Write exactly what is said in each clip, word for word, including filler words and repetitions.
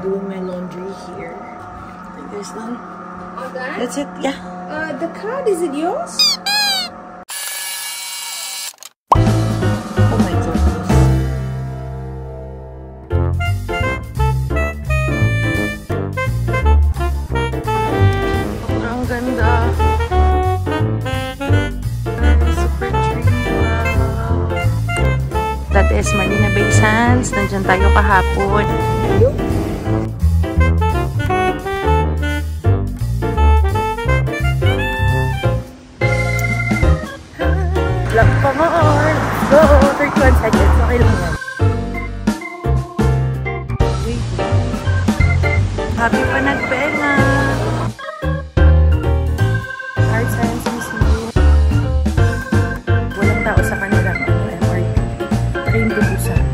doing my laundry here. Like this one. Oh, that? That's it, yeah. Uh, the card, is it yours? Oh my goodness. Ang ganda. Super tree. Wow. That is Marina Bay Sands. Nandiyan tayo kahapon. Vlog pa more. Let's go. thirty-one seconds. Okay lang yan. Wait. Happy pa nagpenga. Art Science Museum. Walang tao sa kanilang M R T. Train to Busan.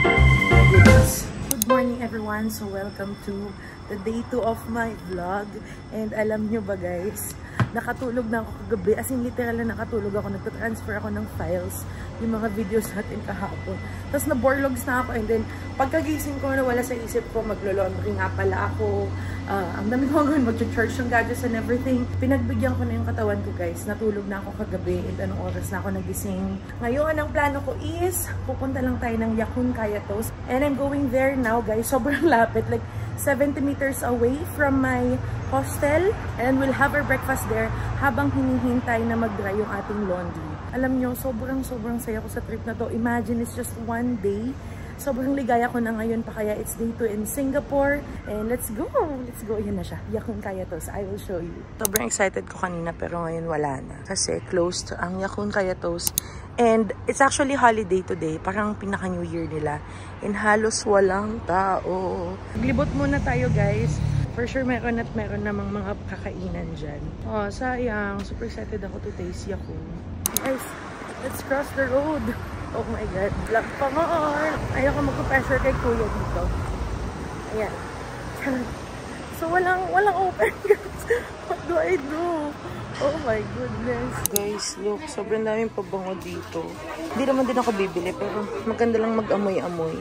Good morning everyone. So welcome to the day two of my vlog. And alam nyo ba guys, nakatulog na ako kagabi. As in, literal na nakatulog ako. Nagtatransfer ako ng files. Yung mga videos natin kahapon. Tapos na-borlogs na ako. And then, pagkagising ko, nawala sa isip ko, maglo-laundry nga pala ako. Uh, ang dami ko gawin, mag-charge ng gadgets and everything. Pinagbigyan ko na yung katawan ko, guys. Natulog na ako kagabi. And anong oras na ako nagising. Ngayon, ang plano ko is, pupunta lang tayo ng Yakun Kaya Toast. And I'm going there now, guys. Sobrang lapit. Like, seventy meters away from my hostel, and we'll have our breakfast there habang hinihintay na mag-dry yung ating laundry. Alam nyo, sobrang sobrang saya ko sa trip na to. Imagine, it's just one day. Sobrang ligaya ko na ngayon pa, kaya it's day two in Singapore. And let's go! Let's go! Yan na siya. Yakun Kaya Toast. I will show you. Sobrang excited ko kanina pero ngayon wala na. Kasi closed ang Yakun Kaya Toast. And it's actually holiday today. Parang pinaka-New Year nila. And halos walang tao. Maglibot muna tayo, guys. For sure, meron at meron namang mga kakainan dyan. Oh, sayang. Super excited ako to taste Yakun. Guys, let's cross the road. Oh my God. Vlog pa more. Ayaw ko magpa-pressure kay Kuya dito. Ayan. So, walang, walang open. What do I do? Oh my goodness. Guys, look. Sobrang daming pabango dito. Hindi naman din ako bibili, pero maganda lang mag-amoy-amoy.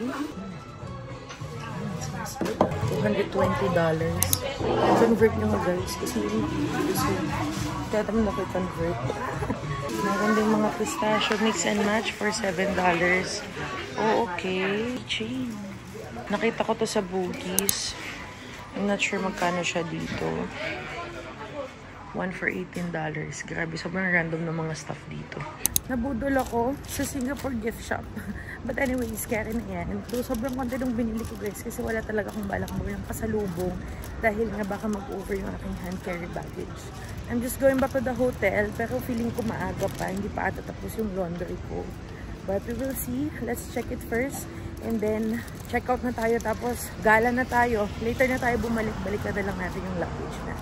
two hundred twenty dollars. Convert nyo nga guys. Kasi kaya naman ako convert. Meron din mga pistachio mix and match for seven dollars. Oh, okay. Chain. Nakita ko to sa Boogies. I'm not sure magkano siya dito. One for eighteen dollars. Grabe, sobrang random ng mga stuff dito. Nabudol ako sa Singapore gift shop. But anyways, kaya na yan. So, sobrang konti nung binili ko guys kasi wala talaga akong balak mo yung kasalubong dahil nga baka mag-over yung aking hand carry baggage. I'm just going back to the hotel pero feeling ko maaga pa. Hindi pa ata tapos yung laundry ko. But we will see. Let's check it first. And then, check out na tayo. Tapos, gala na tayo. Later na tayo bumalik. Balik na lang natin yung luggage na.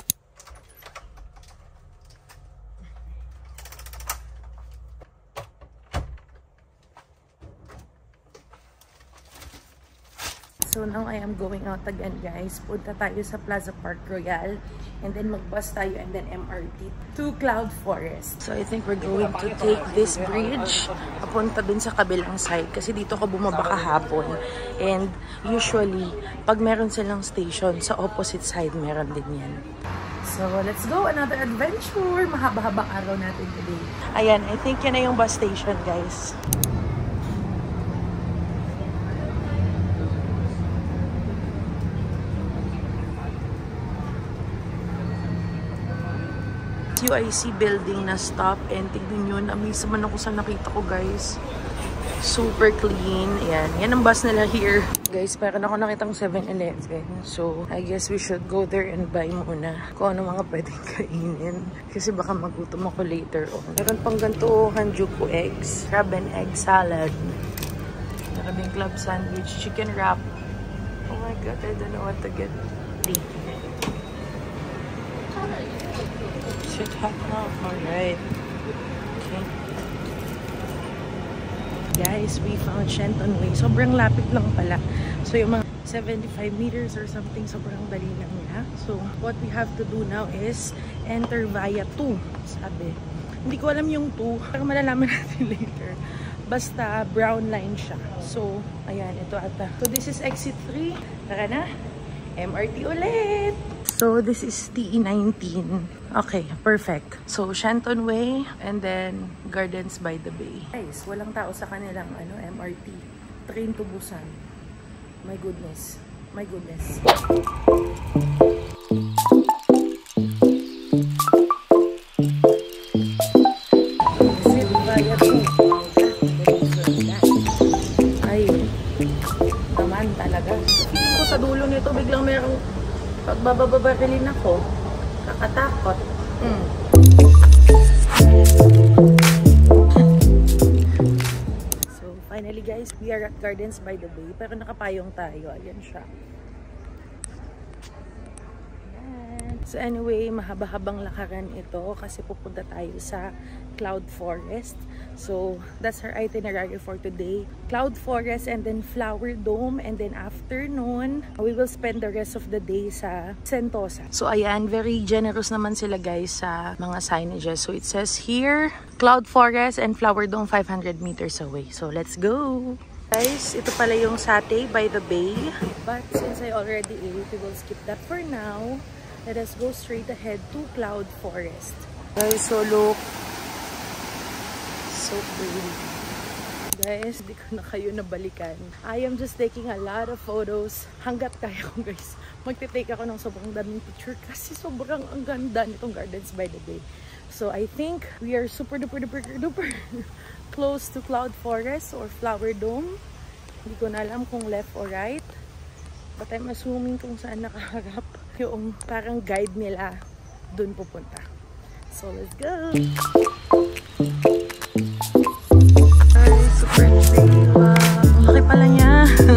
So now I am going out again guys. Punta tayo sa Plaza Park Royal. And then mag-bus tayo and then M R T to Cloud Forest. So I think we're going to take this bridge. Papunta dun sa kabilang side. Kasi dito ako bumaba kahapon. And usually, pag meron silang station, sa opposite side meron din yan. So let's go. Another adventure. Mahaba-habang araw natin today. Ayan, I think yan na yung bus station guys. U I C building na stop and tignan nyo, na-amaze man ako sa nakita ko guys. Super clean. Ayan. Yan ang bus nila here. Guys, meron ako nakitang seven eleven. So, I guess we should go there and buy muna kung ano mga pwedeng kainin. Kasi baka magutom ako later on. Meron pang ganito, Hanjuku eggs, crab and egg salad. Meron din club sandwich, chicken wrap. Oh my God, I don't know what to get. Shit hot now. Alright. Okay. Guys, we found Shenton Way. Sobrang lapit lang pala. So, yung mga seventy-five meters or something, sobrang dali lang nila. So, what we have to do now is enter via two, sabi. Hindi ko alam yung two, pero malalaman natin later. Basta brown line siya. So, ayan, ito ata. So, this is exit three. Tara na. M R T ulit! So, this is T E nineteen. Okay, perfect. So, Shenton Way and then Gardens by the Bay. Guys, walang tao sa kanilang ano, M R T. Train to Busan. My goodness. My goodness. Sit via two. Ay, naman talaga. Ako sa dulo nito, biglang merong pagbababarilin ako. Kakatakot. Mm. So, finally guys, we are at Gardens by the Bay. Pero nakapayong tayo. Ayan siya. Ayan. So anyway, mahaba-habang lakaran ito kasi pupunta tayo sa Cloud Forest. So, that's our itinerary for today. Cloud Forest and then Flower Dome, and then afternoon, we will spend the rest of the day sa Sentosa. So, ayan, very generous naman sila guys sa mga signages. So, it says here, Cloud Forest and Flower Dome five hundred meters away. So, let's go! Guys, ito pala yung Satay by the Bay. But since I already ate, we will skip that for now. Let us go straight ahead to Cloud Forest. Guys, so look. So pretty. Guys, di ko na kayo nabalikan. I am just taking a lot of photos. Hanggat kaya ko guys, magte-take ako ng sobrang daming picture kasi sobrang ang ganda nitong Gardens by the Bay. So I think we are super duper duper duper close to Cloud Forest or Flower Dome. Hindi ko na alam kung left or right. But I'm assuming kung saan nakaharap yung parang guide nila dun pupunta. So let's go! Super pretty. Wow. Ang laki pala niya.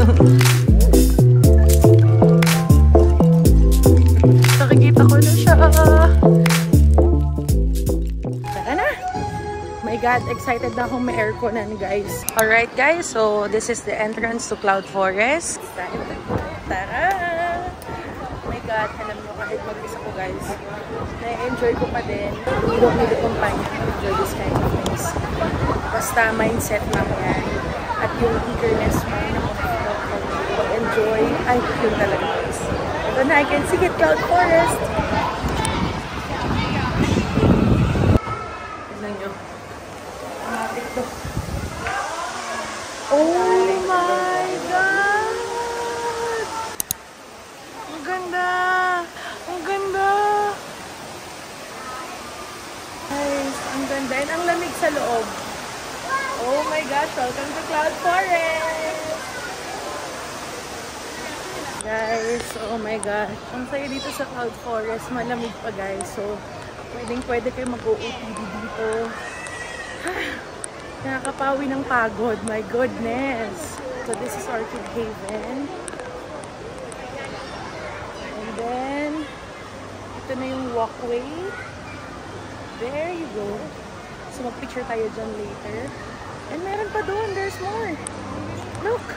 Nakikita ko na siya. Tara na. My God, excited na akong may airconan guys. Alright guys, so this is the entrance to Cloud Forest. Tara! My God, alam nyo kahit mag-isa ko guys, na-enjoy ko pa din. You don't need a companion to enjoy this kind of things. Basta mindset lang yan. At yung eagerness mo na enjoy. Ay, yun talaga guys. Ito na, I can see it, Cloud Forest. Tignan nyo. Matik to. Oh my God! Ang ganda! Ang ganda! Guys, ang ganda. And ang lamig sa loob. Oh my gosh, welcome to Cloud Forest! Guys, oh my gosh. Ang saya dito sa Cloud Forest. Malamig pa guys. So, pwedeng pwede kayo mag-O O T D dito. Nakakapawi ng pagod. My goodness! So, this is Orchid Haven. And then, ito na yung walkway. There you go. So, mag-picture tayo dyan later. And meron pa doon. There's more. Look.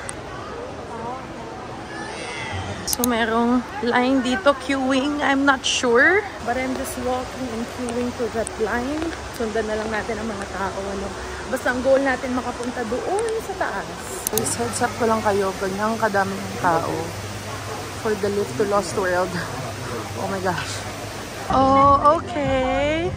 So, merong line dito. Queuing. I'm not sure. But I'm just walking and queuing to that line. Sundan na lang natin ang mga tao. Ano. Basta ang goal natin makapunta doon sa taas. So, heads up ko lang kayo. Ganyang kadami ng tao. For the lift to Lost World. Oh my gosh. Oh, okay.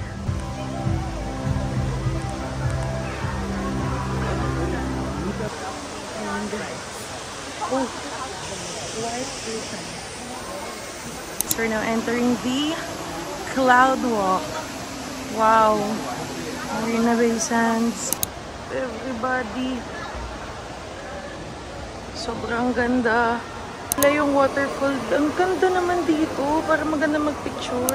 Oh, white curtain. So we're now entering the Cloud Walk. Wow. Marina Bay Sands. Everybody. Sobrang ganda. Wala yung waterfall. Ang ganda naman dito. Para maganda magpicture.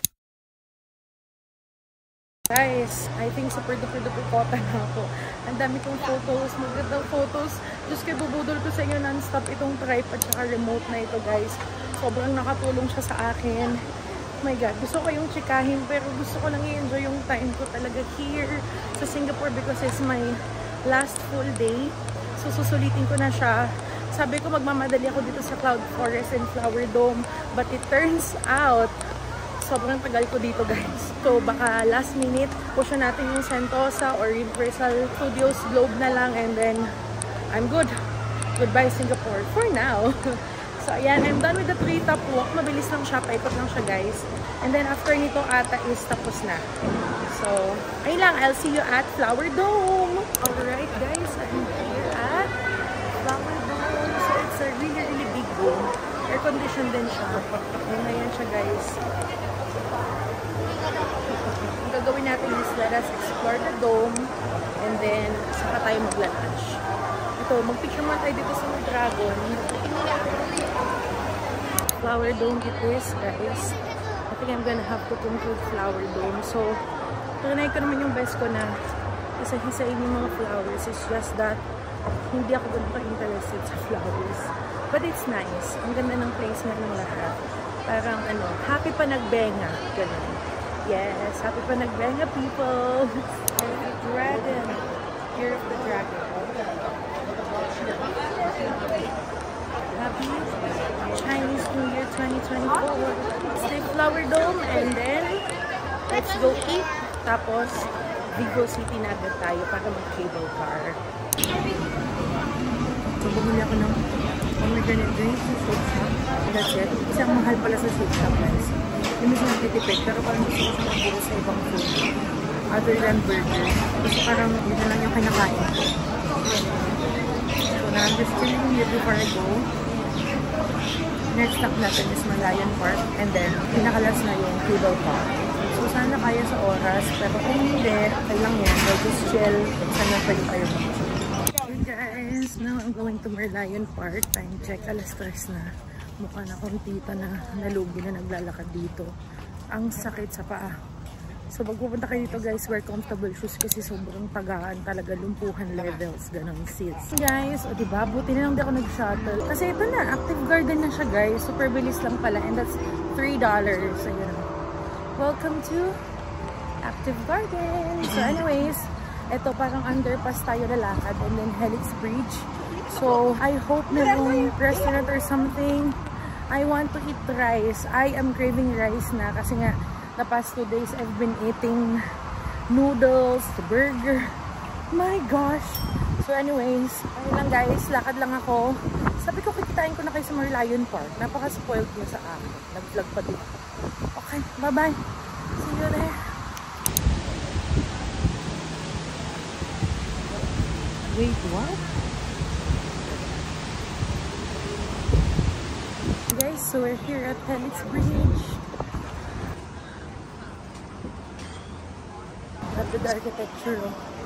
Guys, I think super duper duper kota na ako. Ang dami kong photos, magandang photos. Just kayo bubudol ko sa inyo non-stop itong tripod at remote na ito guys. Sobrang nakatulong siya sa akin. Oh my God, gusto ko yung chikahin pero gusto ko lang i-enjoy yung time ko talaga here sa Singapore because it's my last full day. So susulitin ko na siya. Sabi ko magmamadali ako dito sa Cloud Forest and Flower Dome. But it turns out, sobrang tagal ko dito guys. So baka last minute push natin yung Sentosa or Universal Studios Globe na lang and then I'm good. Goodbye Singapore for now. So, ayan. I'm done with the treetop walk. Mabilis lang siya. Paikot lang siya, guys. And then, after nito ata is tapos na. So, ayun lang. I'll see you at Flower Dome. Alright, guys. I'm here at Flower Dome. So, it's a really, really big dome. Air conditioned din siya. And ayan siya, guys. Ang gagawin natin is let us explore the dome. And then, saka tayo magla-lunch. Ito, mag-picture mo tayo dito sa dragon. Flower Dome it is, guys. I think I'm gonna have to conclude Flower Dome. So, tunay ko naman yung best ko na isa-hisain yung mga flowers. It's just that hindi ako ganun ka-interested sa flowers. But it's nice. Ang ganda ng placement ng lahat. Parang ano, happy pa nagbenga. Ganun. Yes, happy pa nagbenga, people. There's a dragon. Year of the dragon. Happy Chinese New Year twenty twenty-four. Stay Flower Dome and then let's go eat. Tapos, Vigo City na agad tayo para mag-cable car. So, bumili ako ng pomegranate drink sa shake shop. That's it. Kasi ang mahal pala sa shake shop, guys. Hindi mo natitipid, pero parang gusto ko siyang magpuro sa ibang food. Other than burger. Kasi parang yun na lang yung kinakain ko. So, now I'm just chilling here before I go. Next stop natin is Merlion Park. And then, pinakalas na yung cable car. So, sana kaya sa oras. Pero kung hindi, okay lang yan. We'll just chill. Sana pwede tayo mag-chill. Hey guys, now I'm going to Merlion Park. Time check, alas tres na. Mukha na akong tita na nalugi na naglalakad dito. Ang sakit sa paa. So, pag pupunta kayo dito guys, wear comfortable shoes kasi sobrang tagaan talaga, lumpuhan levels, ganang seats. Guys, o diba, buti na lang di ako nag-shuttle. Kasi ito na, active garden na siya guys. Super bilis lang pala and that's three dollars. Ayun. Welcome to Active Garden. So anyways, ito parang underpass tayo lalakad and then Helix Bridge. So I hope na yung restaurant or something. I want to eat rice. I am craving rice na kasi nga the past two days I've been eating noodles, burger. My gosh. So anyways, ayun lang guys, lakad lang ako. Sabi ko kikitain ko na kayo sa Merlion Park. Napaka-spoiled niya sa akin. Nag-vlog pa dito. Okay, bye-bye. See you there. Wait, what? Guys, so we're here at Helix Bridge. At the architecture.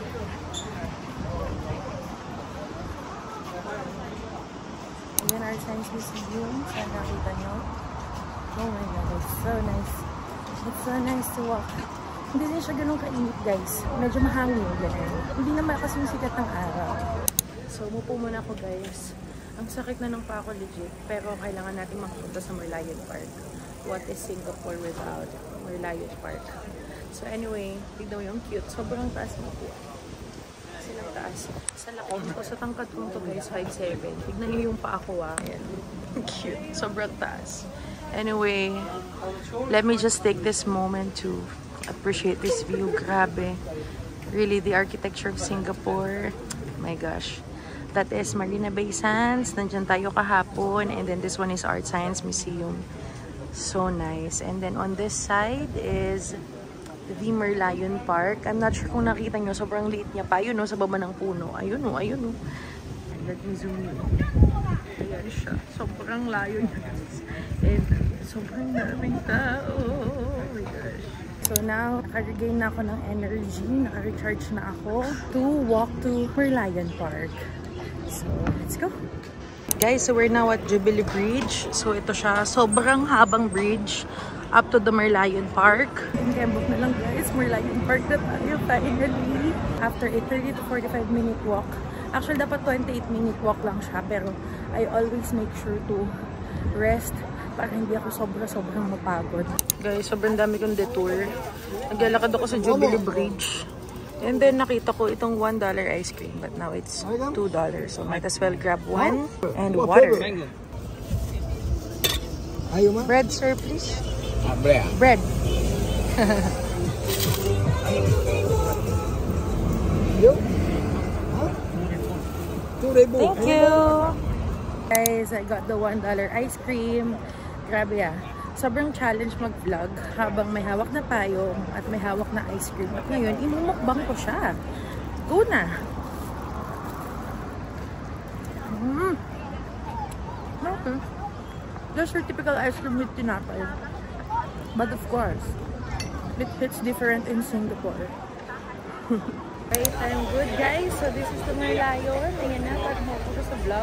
Ayan our Science Museum. Saan nakita nyo? Oh my god, it's so nice. It's so nice to walk. Hindi din siya ganun kainit guys. Medyo mahangin ganun. Hindi naman kasi yung sikat ng araw. So, umupo muna ako guys. Ang sakit na ng pa ako legit. Pero kailangan natin makapunta sa Merlion Park. What is Singapore without Merlion Park? So anyway, tignan mo yung cute. Sobrang taas mo po. Silang taas. Sa laki ko, sa tangkad ko to guys, five seven. Tignan niyo yung pa ako ah. Ayan. Cute. Sobrang taas. Anyway, let me just take this moment to appreciate this view. Grabe. Really, the architecture of Singapore. My gosh. That is Marina Bay Sands. Nandyan tayo kahapon. And then this one is Art Science Museum. So nice. And then on this side is the Merlion Park. I'm not sure kung nakita nyo. Sobrang liit niya pa. Ayun o, sa baba ng puno. Ayun o, ayun o. Let me zoom in. Ayan siya. Sobrang layo niya. And sobrang daming tao. Oh my gosh. So now, naka-regain na ako ng energy. Naka-recharge na ako to walk to Merlion Park. So, let's go. Guys, so we're now at Jubilee Bridge. So ito siya. Sobrang habang bridge up to the Merlion Park. Kembok na lang guys. Merlion Park na tayo finally. After a thirty to forty-five minute walk. Actually, dapat twenty-eight minute walk lang siya. Pero I always make sure to rest para hindi ako sobra-sobrang mapagod. Guys, sobrang dami kong detour. Naglalakad ako sa Jubilee Bridge. And then nakita ko itong one dollar ice cream. But now it's two dollars. So might as well grab one. And water. Bread, sir, please. Bread. Bread. Thank you. Guys, I got the one dollar ice cream. Grabe ah. Sobrang challenge mag-vlog habang may hawak na payong at may hawak na ice cream. At ngayon, imumukbang ko siya. Go na! Mm. Okay. Just your typical ice cream with tinapay. But of course, it hits different in Singapore. Right, I'm good guys. So this is the Merlion. Ayan na, pag mo ko sa vlog.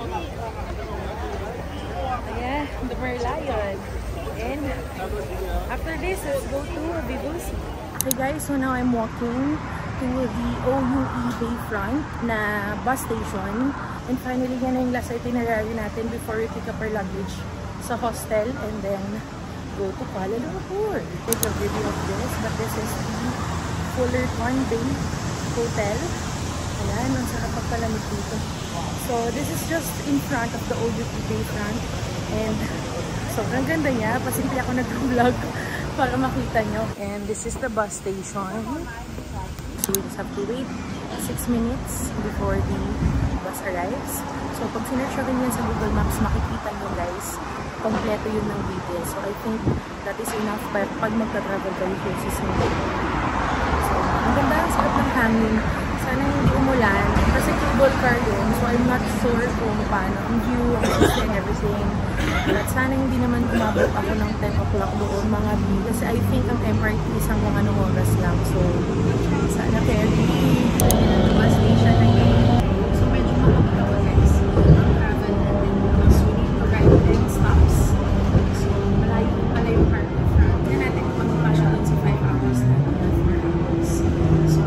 Ayan, the Merlion. And after this, let's go to Vibusi. Hey guys, so now I'm walking to the O U E Bayfront na bus station. And finally, yan na yung last itinerary natin before we pick up our luggage sa hostel and then go to Kuala Lumpur. Take a video of this, but this is the Fullerton Bay Hotel. Ayan, ang sarap pagpalamig dito. So, this is just in front of the O U E Bayfront. And sobrang ganda niya. Pasimple ako nag-vlog para makita nyo. And this is the bus station. So we just have to wait six minutes before the bus arrives. So pag sinearch rin yan sa Google Maps, makikita nyo guys, kompleto yun ng details. So I think that is enough para pag magta-travel kayo places nyo. So ang ganda, ang sarap ng hangin. Sana hindi umulan. Kasi cable car yun. So I'm not sure kung paano ang view, ang view and everything. At sana hindi naman umabot ako ng ten o'clock doon mga view. Kasi I think ang M R T isang mga anong oras lang. So sana ferry. Bus station na yun. So medyo makapagawa guys. Ang travel natin. Because we need to ride ten stops. So malayo pala yung park in front. Kaya natin magpapasya doon sa five hours na four hours. So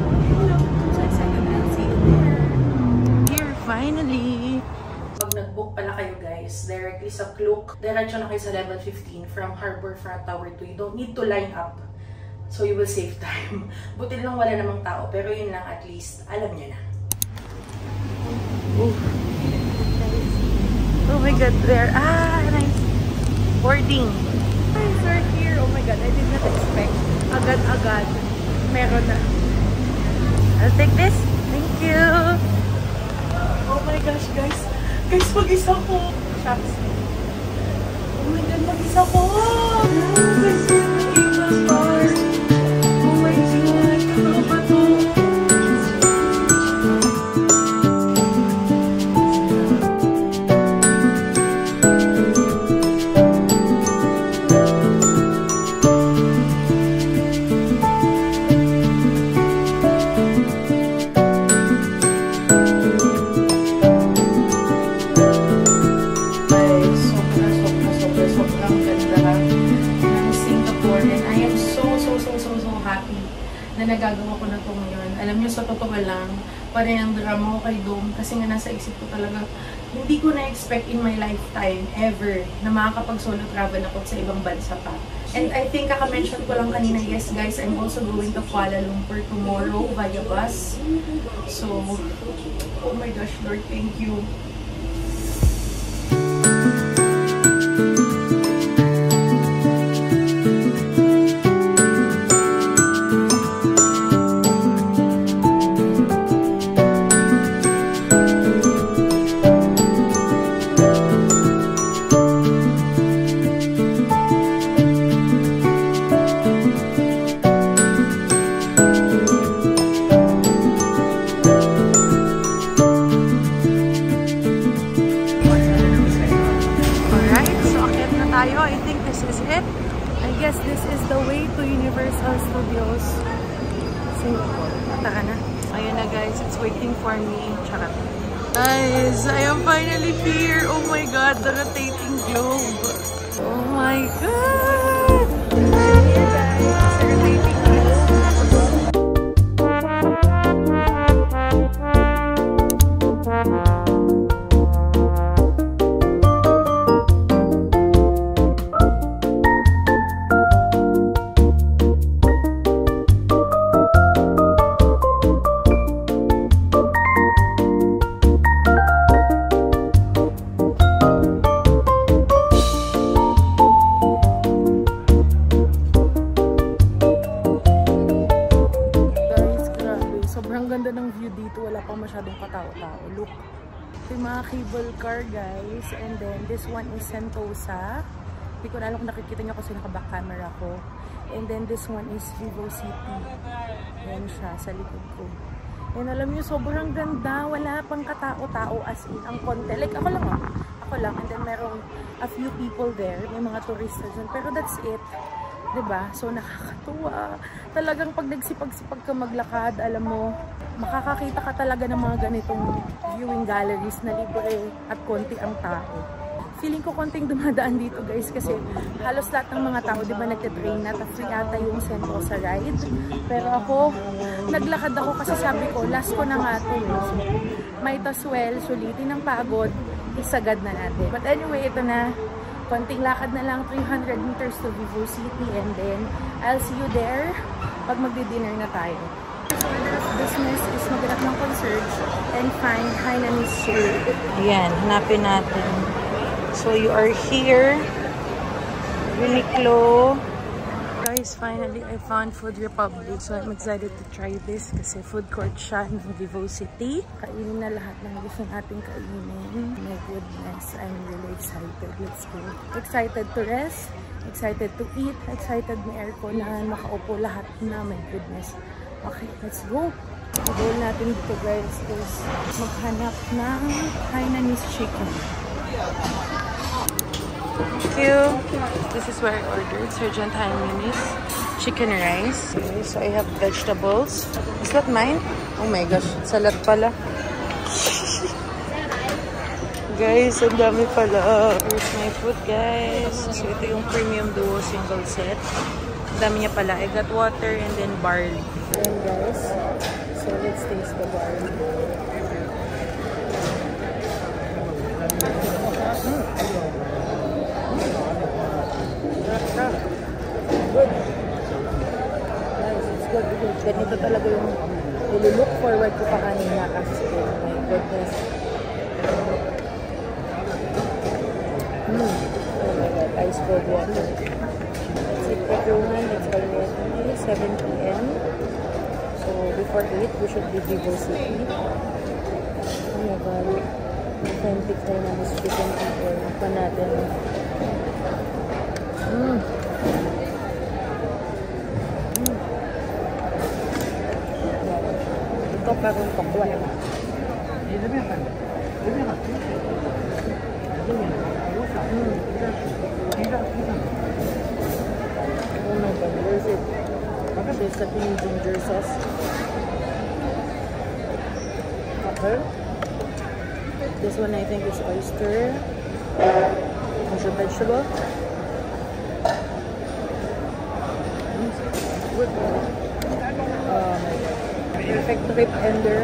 finally! Pag nag-book pala kayo guys, directly sa Klook, diretso na kayo sa level fifteen from Harbourfront Tower two. You don't need to line up. So you will save time. Buti lang wala namang tao, pero yun lang at least, alam nyo na. Oh, oh my god, there. Ah, nice. Boarding. Guys, we're here. Oh my god, I did not expect. Agad-agad. Meron na. I'll take this. Thank you. Oh my gosh, guys. Guys, mag-isa ko. Shucks. Oh my god, mag-isa ko. Guys, Angel Star. Oh my god. Ano ba to? Na nagagawa ko na ito ngayon. Alam nyo, sa totoo lang, parang ang drama ko kay Dom kasi nga nasa isip ko talaga, hindi ko na-expect in my lifetime ever na makakapag-solo travel ako sa ibang bansa pa. And I think kaka-mention ko lang kanina, yes guys, I'm also going to Kuala Lumpur tomorrow via bus. So, oh my gosh, Lord, thank you. I think this is it. I guess this is the way to Universal Studios Singapore. Tara na. Ayun na guys, it's waiting for me. Charot. Guys, I am finally here. Oh my god, the rotating globe. Oh my god! Ayan guys, it's a rotating globe. Sobrang ganda ng view dito. Wala pang masyadong katao-tao. Look. Yung mga cable car, guys. And then, this one is Sentosa. Hindi ko na alam kung nakikita nyo kasi naka-back camera ko. And then, this one is Vivo City. Yan siya, sa likod ko. And alam nyo, sobrang ganda. Wala pang katao-tao as in. Ang konti. Like, ako lang ah. Ako lang. And then, merong a few people there. May mga turista dyan. Pero that's it. Diba? So, nakakatuwa. Talagang pag nagsipag-sipag ka maglakad, alam mo, makakakita ka talaga ng mga ganitong viewing galleries na libre at konti ang tao. Feeling ko konting dumadaan dito, guys, kasi halos lahat ng mga tao, diba, nagtitrain na, free ata yung Sentosa ride. Pero ako, naglakad ako kasi sabi ko, last ko na nga ito. So, might as well, sulitin ng pagod, isagad na natin. But anyway, ito na. Konting lakad na lang, three hundred meters to Vivo City, and then I'll see you there pag magdi-dinner na tayo. So, business is maghanap ng concierge and find Hainanese Street. Ayan, hanapin natin. So, you are here. Uniqlo. Guys, finally, I found Food Republic. So, I'm excited to try this kasi food court siya ng Vivo City. Kainin na lahat ng gusto nating kainin. My goodness, I'm really excited. Let's go. Excited to rest, excited to eat, excited may aircon na makaupo lahat na. My goodness. Okay, let's go. Ang goal natin dito, guys, is maghanap ng Hainanese chicken. Thank you. This is where I ordered Sergeant Hainanese chicken rice. Okay, so I have vegetables. Is that mine? Oh my gosh, salad pala. Guys, ang dami pala. Here's my food, guys. So ito yung premium duo single set. Ang dami niya pala. I got water and then barley. And guys, so let's taste the barley. Good. Guys, it's good. Ganito talaga yung nililook forward ko pa kanina kasi my goodness. Mm. Oh my god, ice cold water. That's it, everyone. It's already seven p m So before eight, we should be Vivo City. Oh my god. Authentic Hainanese chicken people. Pa natin. Mm. Ito parang kapwa. Mm. Oh my god, where is it? There's a clean ginger sauce. Okay. This one I think is oyster. There's a vegetable. Good. Um, perfect trip ender.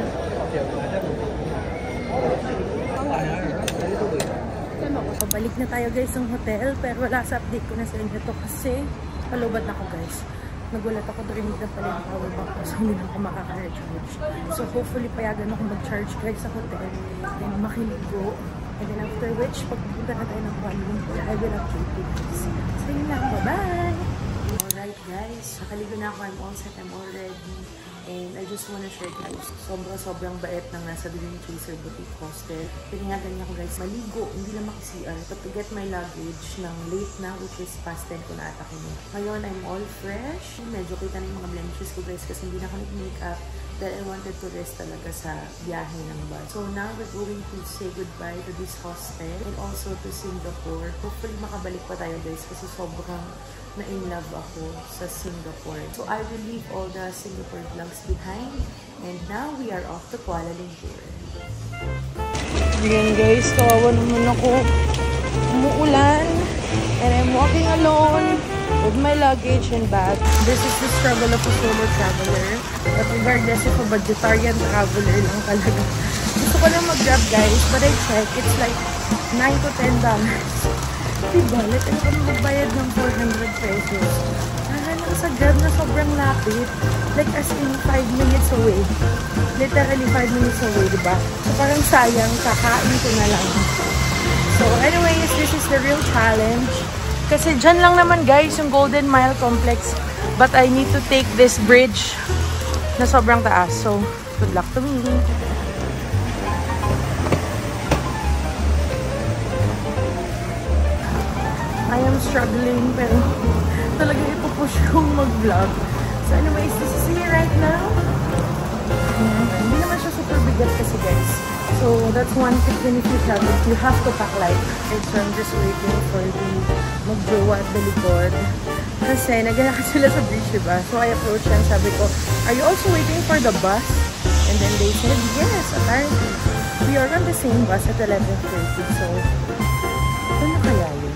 Pabalik na tayo, guys, ng hotel, pero wala sa update ko na sa inyo to kasi palubad na ako, guys. Nagulat ako, darinig na pala yung power bank ko, so hindi na ako makaka-recharge. So hopefully payagan ako mag-charge, guys, sa hotel, then makiligo, and then after which, pagpunta na tayo ng Kuala Lumpur, I will update you guys. So yun lang, bye-bye! Alright, guys, nakaligo na ako, I'm all set, I'm all ready. And I just wanna share, guys, sobrang-sobrang bait ng nasa Dream Chaser Boutique Hostel. Piningagan niya ako, guys, maligo, hindi lang maki-C R, but to get my luggage ng late na, which is past ten ko na ata ko. Ngayon, I'm all fresh. Medyo kita na yung mga blemishes ko, guys, kasi hindi na ako nag-makeup dahil I wanted to rest talaga sa biyahe ng bus. So now, we're going to say goodbye to this hostel and also to Singapore. Hopefully, makabalik pa tayo, guys, kasi sobrang na-in-love ako sa Singapore. So, I will leave all the Singapore vlogs behind. And now, we are off to Kuala Lumpur. Ayan, guys. Kawawa naman ako. Umuulan. And I'm walking alone with my luggage and bag. This is the struggle of a solo traveler. But regardless if a vegetarian traveler lang talaga. Gusto ko lang mag-grab, guys. But I check, it's like nine to ten dollars. Diba? Let us kami magbayad ng four hundred pesos. Ah, lang sa Grab na sobrang lapit. Like as in five minutes away. Literally five minutes away, diba? So parang sayang, kakain ko na lang. So anyways, this is the real challenge. Kasi dyan lang naman, guys, yung Golden Mile Complex. But I need to take this bridge na sobrang taas. So, good luck to me. I'm struggling, pero talaga ipupush kong mag-vlog. So anyways, this is me right now. Ayan. Hindi naman siya super bigat kasi guys. So that's one tip din if you travel. You have to pack light. Okay, so I'm just waiting for the mag-jowa at the likod. Kasi naglalakad sila sa bridge, diba? So I approached them. Sabi ko, are you also waiting for the bus? And then they said, yes, apparently. We are on the same bus at eleven thirty. So, ano kaya yun?